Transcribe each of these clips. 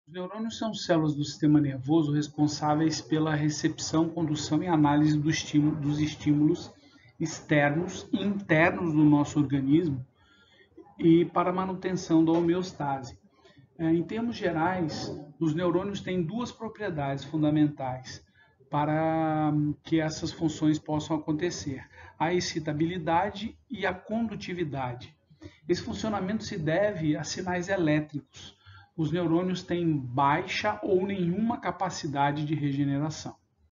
Os neurônios são células do sistema nervoso responsáveis pela recepção, condução e análise dos estímulos externos e internos do nosso organismo e para a manutenção da homeostase. Em termos gerais, os neurônios têm duas propriedades fundamentais para que essas funções possam acontecer: a excitabilidade e a condutividade. Esse funcionamento se deve a sinais elétricos. Os neurônios têm baixa ou nenhuma capacidade de regeneração.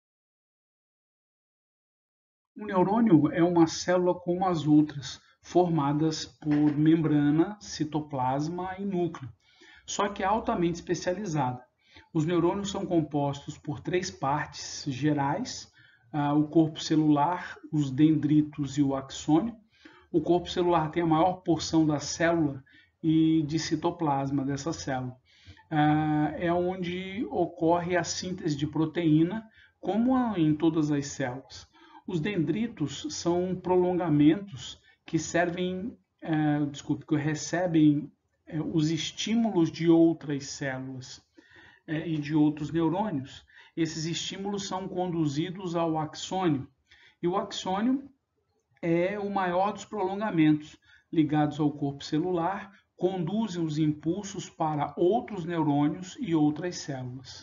O neurônio é uma célula como as outras, formadas por membrana, citoplasma e núcleo, só que é altamente especializada. Os neurônios são compostos por três partes gerais: o corpo celular, os dendritos e o axônio. O corpo celular tem a maior porção da célula e de citoplasma dessa célula. É onde ocorre a síntese de proteína, como em todas as células. Os dendritos são prolongamentos que que recebem os estímulos de outras células e de outros neurônios. Esses estímulos são conduzidos ao axônio, e o axônio é o maior dos prolongamentos ligados ao corpo celular, conduzem os impulsos para outros neurônios e outras células.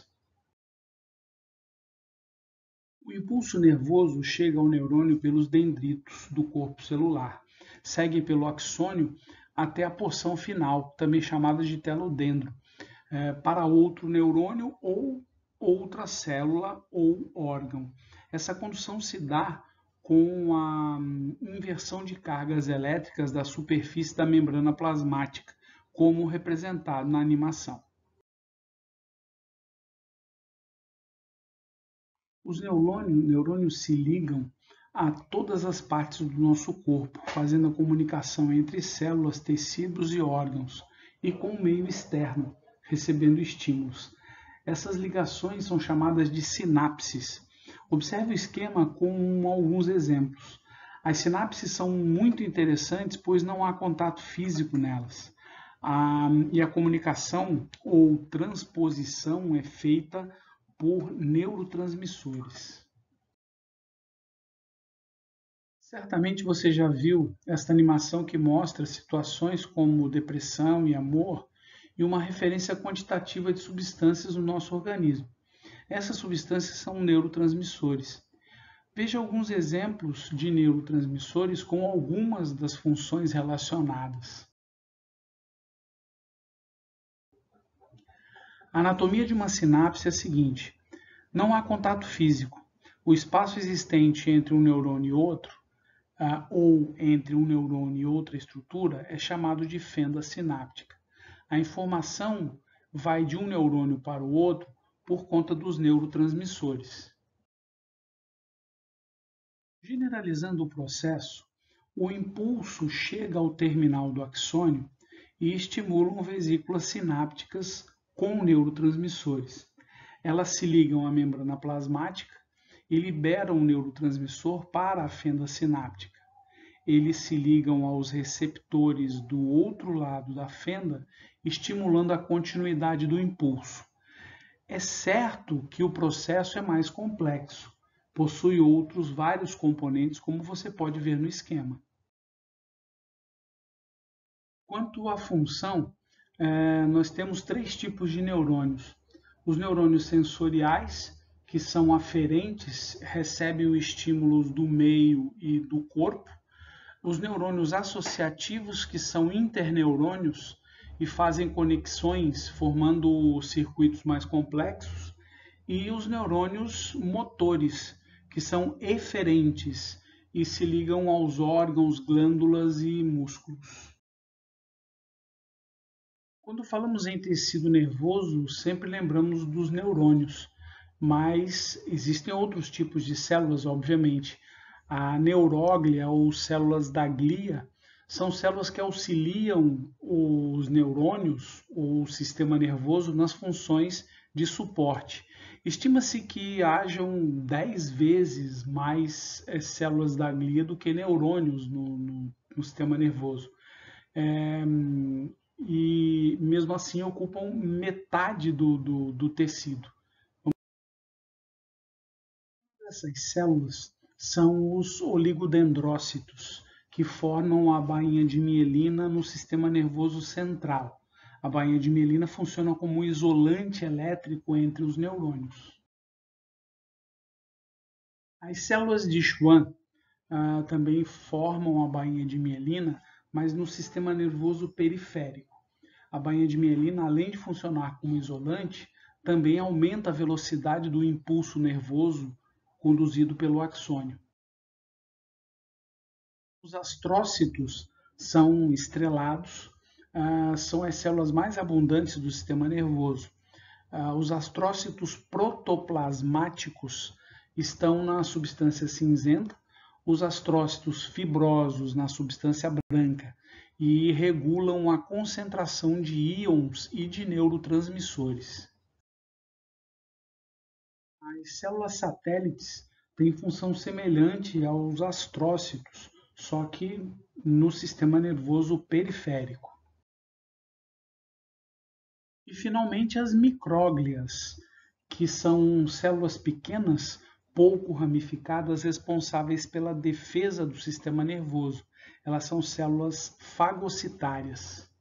O impulso nervoso chega ao neurônio pelos dendritos do corpo celular, segue pelo axônio até a porção final, também chamada de telodendro, para outro neurônio ou outra célula ou órgão. Essa condução se dá com a inversão de cargas elétricas da superfície da membrana plasmática, como representado na animação. Os neurônios se ligam a todas as partes do nosso corpo, fazendo a comunicação entre células, tecidos e órgãos, e com o meio externo, recebendo estímulos. Essas ligações são chamadas de sinapses. Observe o esquema com alguns exemplos. As sinapses são muito interessantes, pois não há contato físico nelas. E a comunicação ou transposição é feita por neurotransmissores. Certamente você já viu esta animação que mostra situações como depressão e amor e uma referência quantitativa de substâncias no nosso organismo. Essas substâncias são neurotransmissores. Veja alguns exemplos de neurotransmissores com algumas das funções relacionadas. A anatomia de uma sinapse é a seguinte: não há contato físico. O espaço existente entre um neurônio e outro, ou entre um neurônio e outra estrutura, é chamado de fenda sináptica. A informação vai de um neurônio para o outro por conta dos neurotransmissores. Generalizando o processo, o impulso chega ao terminal do axônio e estimula vesículas sinápticas com neurotransmissores. Elas se ligam à membrana plasmática e liberam o neurotransmissor para a fenda sináptica. Eles se ligam aos receptores do outro lado da fenda, estimulando a continuidade do impulso. É certo que o processo é mais complexo, possui outros vários componentes, como você pode ver no esquema. Quanto à função, nós temos três tipos de neurônios. Os neurônios sensoriais, que são aferentes, recebem os estímulos do meio e do corpo. Os neurônios associativos, que são interneurônios e fazem conexões formando circuitos mais complexos. E os neurônios motores, que são eferentes e se ligam aos órgãos, glândulas e músculos. Quando falamos em tecido nervoso, sempre lembramos dos neurônios, mas existem outros tipos de células, obviamente. A neuróglia ou células da glia são células que auxiliam os neurônios ou o sistema nervoso nas funções de suporte. Estima-se que hajam 10 vezes mais células da glia do que neurônios no sistema nervoso. e mesmo assim ocupam metade do tecido. Essas células são os oligodendrócitos, que formam a bainha de mielina no sistema nervoso central. A bainha de mielina funciona como isolante elétrico entre os neurônios. As células de Schwann também formam a bainha de mielina, mas no sistema nervoso periférico. A bainha de mielina, além de funcionar como isolante, também aumenta a velocidade do impulso nervoso conduzido pelo axônio. Os astrócitos são estrelados, são as células mais abundantes do sistema nervoso. Os astrócitos protoplasmáticos estão na substância cinzenta, os astrócitos fibrosos na substância branca e regulam a concentração de íons e de neurotransmissores. As células satélites têm função semelhante aos astrócitos, só que no sistema nervoso periférico. E finalmente as micróglias, que são células pequenas, pouco ramificadas, responsáveis pela defesa do sistema nervoso. Elas são células fagocitárias.